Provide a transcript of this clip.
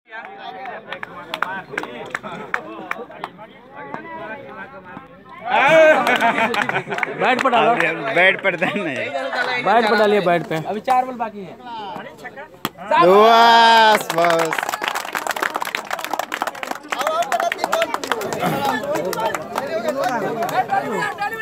Bat पर डालो, bat पर नहीं, बैट पर डालिए, बैट पे। अभी 4 बॉल बाकी है। बस